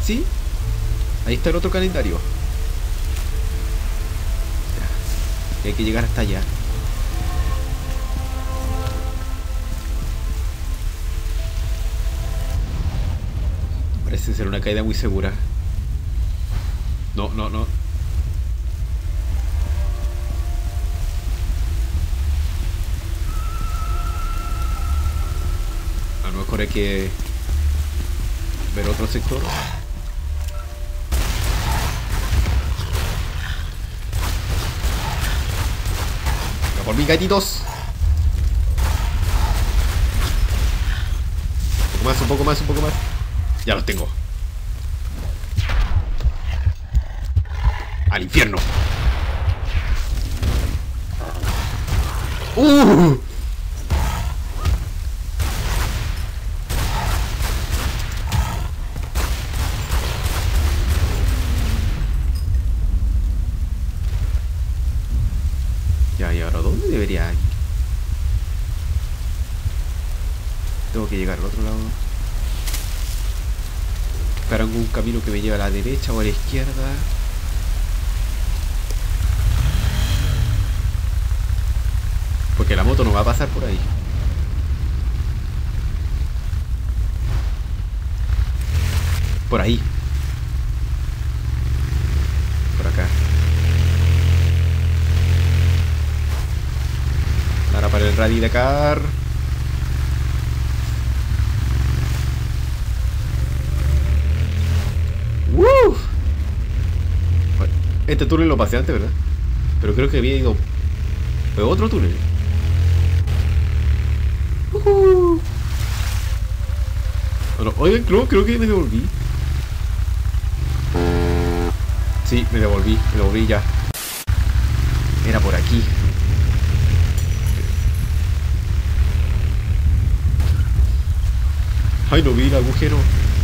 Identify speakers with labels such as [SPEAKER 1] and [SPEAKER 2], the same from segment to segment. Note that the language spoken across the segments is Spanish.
[SPEAKER 1] Sí, ahí está el otro calendario. Ya. Hay que llegar hasta allá. Parece ser una caída muy segura. No, no, no. A lo mejor hay que ver otro sector. ¡Ya por mí, gatitos! Un poco más, un poco más, un poco más. Ya los tengo. ¡Al infierno! Ya, ¿y ahora dónde debería ir? Tengo que llegar al otro lado. Buscar algún camino que me lleve a la derecha o a la izquierda. Porque la moto no va a pasar por ahí. Por ahí. Por acá. Ahora para el Rally Dakar. ¡Woo! Este túnel lo pasé antes, ¿verdad? Pero creo que había ido... ¿Fue otro túnel? Bueno, oigan, creo que me devolví. Sí, me devolví ya. Era por aquí. Ay, no vi el agujero.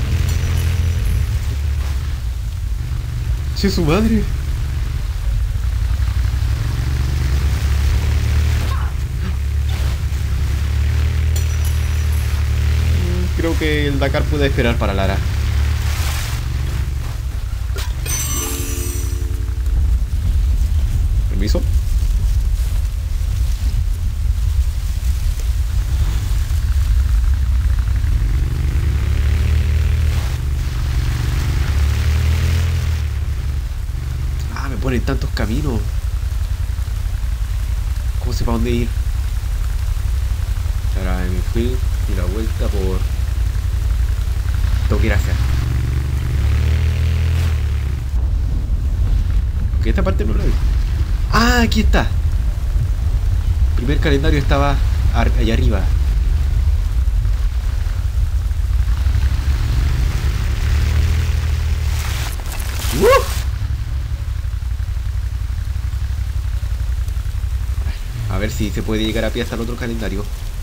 [SPEAKER 1] ¡Sí, su madre! Creo que el Dakar puede esperar para Lara. ¿Permiso? Ah, me ponen tantos caminos. ¿Cómo sé para dónde ir? Ahora me fui y la vuelta por... Tengo que ir hacia. Porque esta parte no la vi. Ah, aquí está. El primer calendario estaba allá arriba. A ver si se puede llegar a pie hasta el otro calendario.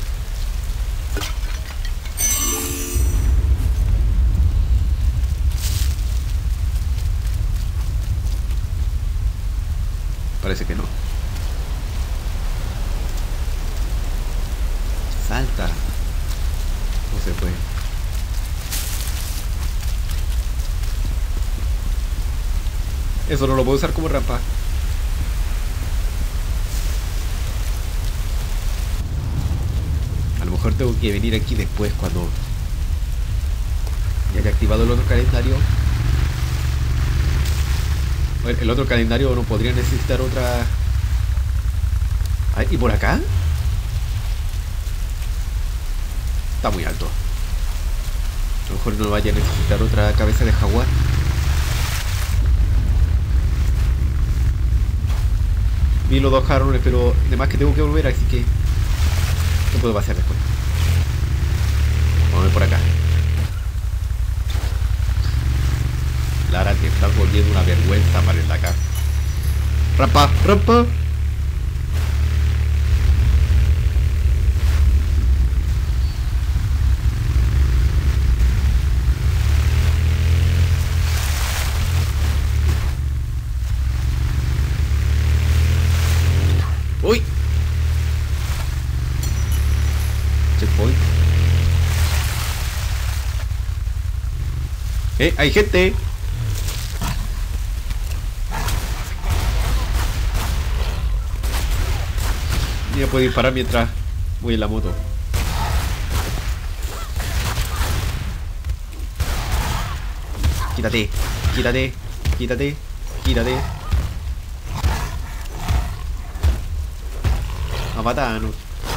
[SPEAKER 1] Parece que no. Salta. No se puede. Eso no lo puedo usar como rampa. A lo mejor tengo que venir aquí después cuando ya haya activado el otro calendario. El otro calendario no podría necesitar otra... ¿Y por acá? Está muy alto. A lo mejor no vaya a necesitar otra cabeza de jaguar. Vi los dos jarrones, pero además que tengo que volver, así que no puedo pasear después. Vamos a ver por acá. Lara, te estás volviendo una vergüenza para el Dakar. ¡Rampa! ¡Rampa! ¡Uy! Checkpoint. Hay gente. Ya puedo disparar mientras voy en la moto. Quítate, quítate, quítate, quítate. A patano.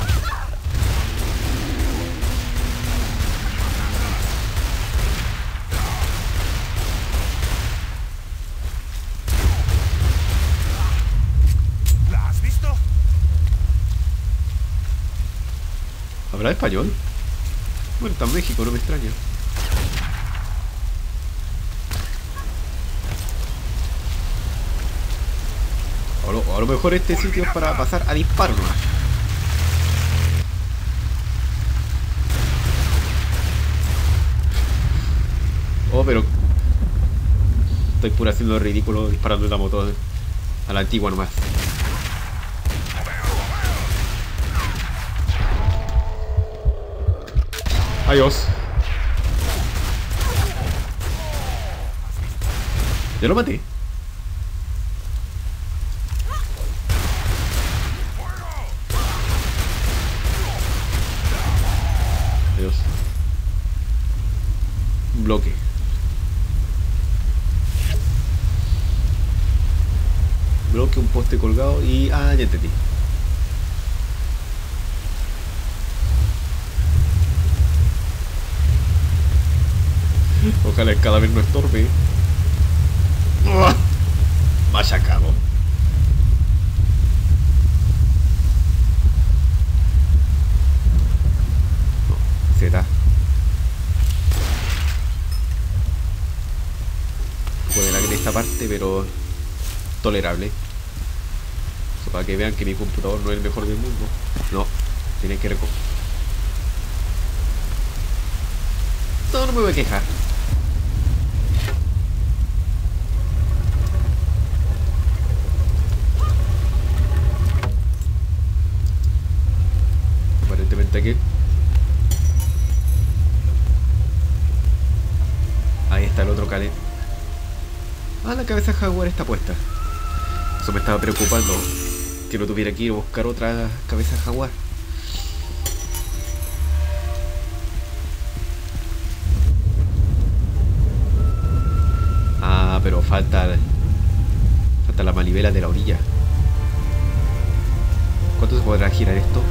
[SPEAKER 2] ¿La has visto?
[SPEAKER 1] ¿Habla español? Bueno, está en México, no me extraña. A lo mejor este sitio es para pasar a disparo nomás. Oh, pero estoy puro haciendo el ridículo disparando en la moto a la antigua nomás. Adiós. Ya lo maté. Adiós. Un bloque. Bloque, un poste colgado y... Ah, ya entendí. Ojalá el cadáver no estorbe. Machacado. No, Z. Puede la en esta parte, pero tolerable. Eso para que vean que mi computador no es el mejor del mundo. No, tienen que recoger. No, no me voy a quejar. Aparentemente aquí. Ahí está el otro cadete. Ah, la cabeza jaguar está puesta. Eso me estaba preocupando, que no tuviera que ir a buscar otra cabeza jaguar. Ah, pero falta la manivela de la orilla. ¿Cuánto se podrá girar esto?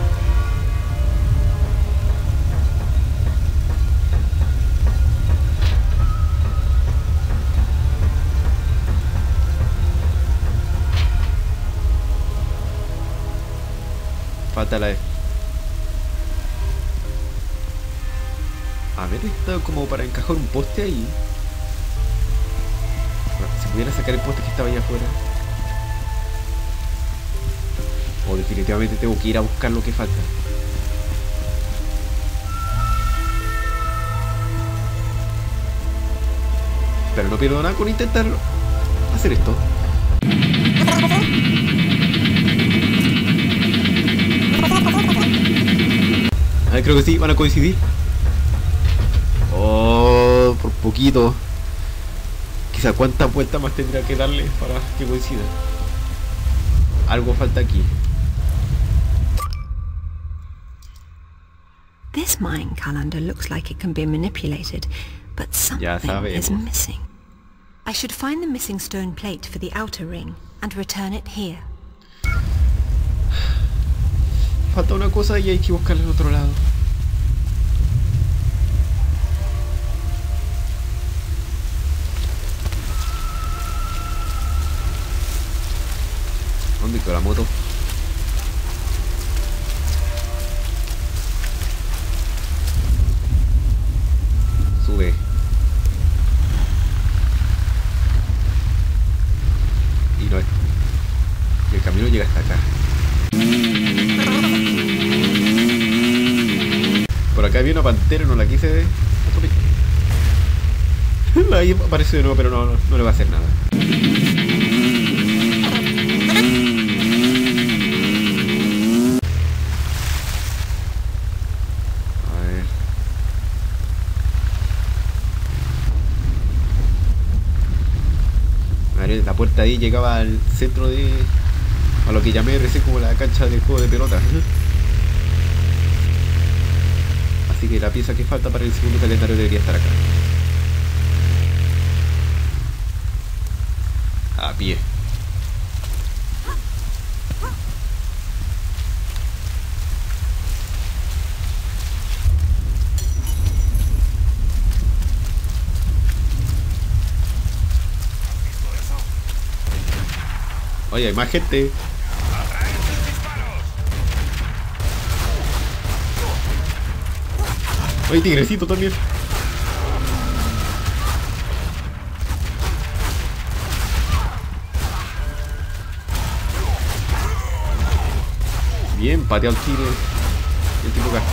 [SPEAKER 1] Falta la... A ver, esto como para encajar un poste ahí. Bueno, si pudiera sacar el poste que estaba allá afuera. O definitivamente tengo que ir a buscar lo que falta. Pero no pierdo nada con intentar hacer esto. Ah, creo que sí, van a coincidir. Oh, por poquito. Quizá cuántas vueltas más tendría que darle para que coincida. Algo falta aquí.
[SPEAKER 3] This Mayan calendar looks like it can be manipulated, but something is missing. I should find the missing stone plate for the outer ring and return it here.
[SPEAKER 1] Falta una cosa y hay que buscarla en otro lado. ¿Dónde quedó la moto? Sube. Y no es. Y el camino llega hasta acá. Por acá había una pantera, no la quise atropellar. Ahí apareció de nuevo, pero no le va a hacer nada. A ver. La puerta ahí llegaba al centro de... a lo que llamé recién como la cancha del juego de pelota. Así que la pieza que falta para el segundo calendario debería estar acá. A pie. Oye, hay más gente. Oye, tigrecito también. Bien, pateó al tigre. El tipo acá.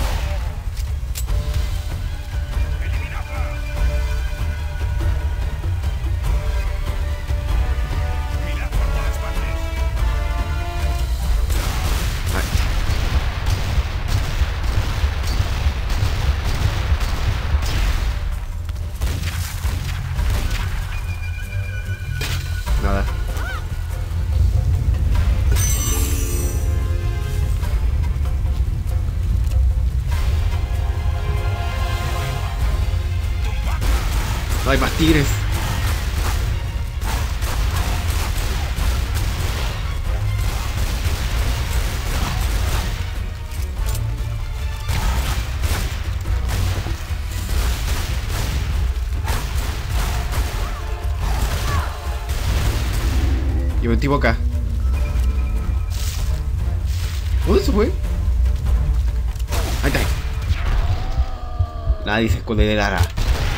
[SPEAKER 1] Nada. No hay más tigres. Y un tipo acá. ¿Dónde se fue? Ahí está. Nadie se esconde de Lara.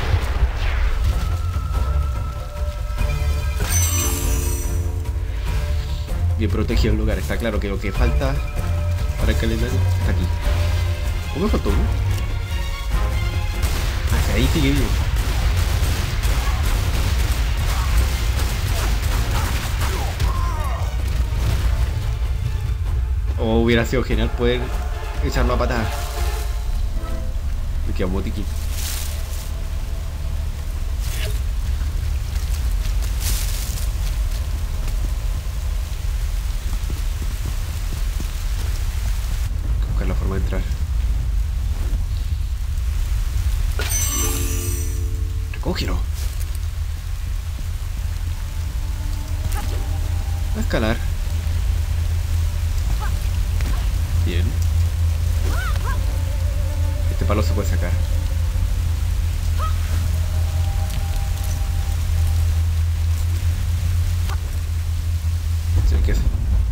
[SPEAKER 1] Bien protegido el lugar. Está claro que lo que falta para el calendario está aquí. ¿Cómo me faltó uno? Hacia ahí sigue vivo. O hubiera sido genial poder echarlo a patada. Me queda un botiquín. Buscar la forma de entrar. Recógelo. A escalar. Bien. Este palo se puede sacar. Sí, ¿qué es?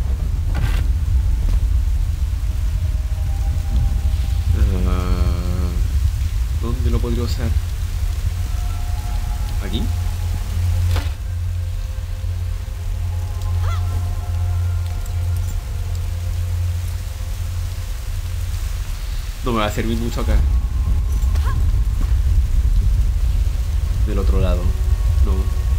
[SPEAKER 1] ¿Dónde lo podría usar? ¿Aquí? No me va a servir mucho acá. Del otro lado. No.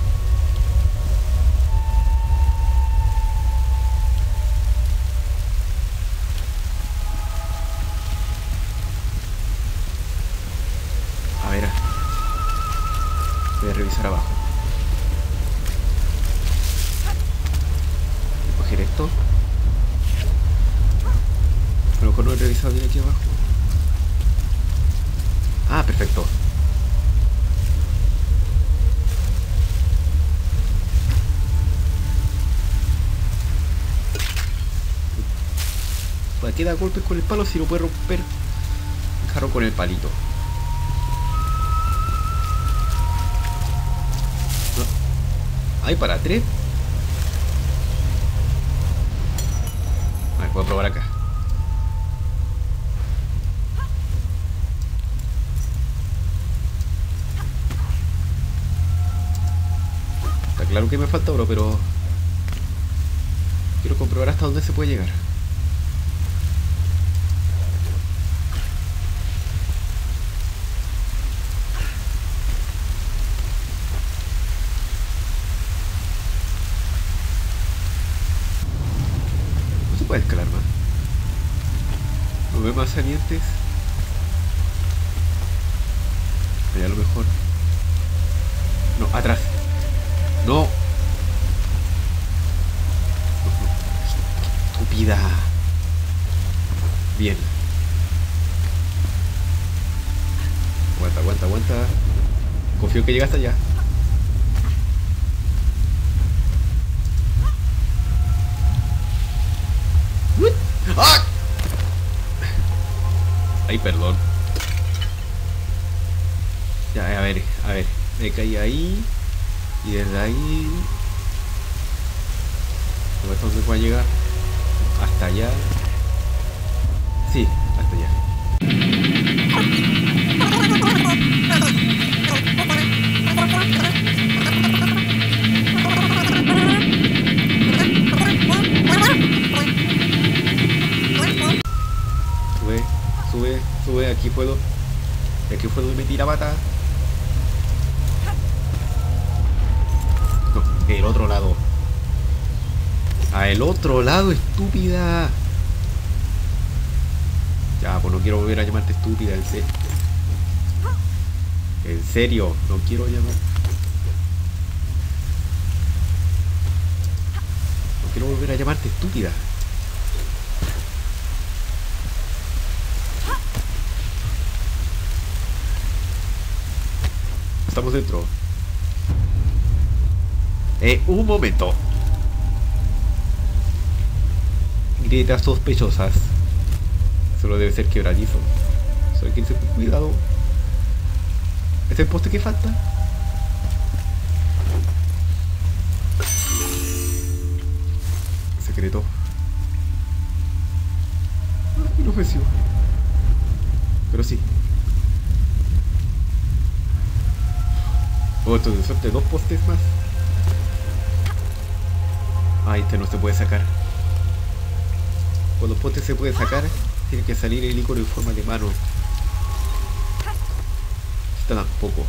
[SPEAKER 1] A ver. Voy a revisar abajo. Voy a coger esto. A lo mejor no he revisado bien aquí abajo. Ah, perfecto. ¿Para qué da golpes con el palo si lo puede romper el jarro con el palito? ¿Hay para 3? A ver, voy a probar acá. Claro que me falta oro, pero quiero comprobar hasta dónde se puede llegar. No se puede escalar más. No veo más salientes. Allá a lo mejor. No, atrás. No. Aguanta. Confío que llegaste allá. ¡Ah! Ay, perdón. Ya, a ver. Me caí ahí. Y desde ahí... ¿Dónde está donde pueda llegar? Hasta allá. Sí, hasta allá. Sube, aquí puedo. Aquí puedo meter la pata. No, el otro lado. A el otro lado, estúpida. Ya, pues no quiero volver a llamarte estúpida, en serio. En serio, no quiero llamar. No quiero volver a llamarte estúpida. Estamos dentro. Un momento. Grietas sospechosas. Solo debe ser quebradizo. Solo hay que irse con cuidado. ¿Este es el poste que falta? Secreto. No me sigo. Pero sí. Oh, entonces suerte 2 postes más. Ah, este no se puede sacar. Cuando los postes se puede sacar, tiene que salir el icono en forma de mano. Está tampoco.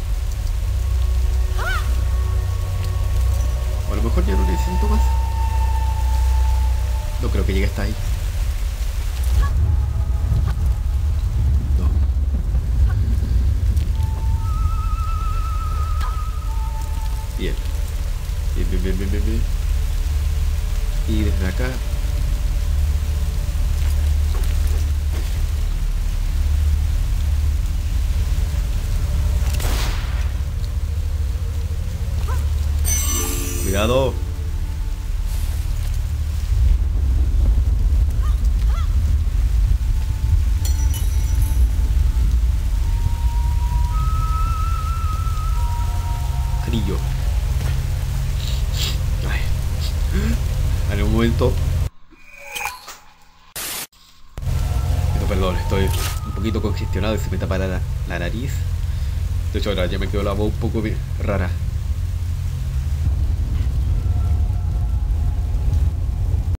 [SPEAKER 1] O a lo mejor ya no necesito más. No creo que llegue hasta ahí. No. Bien. Bien. Y desde acá. Cuidado. Anillo. Ay. En un momento. Perdón, estoy un poquito congestionado y se me tapa la nariz. De hecho ahora ya me quedó la voz un poco rara.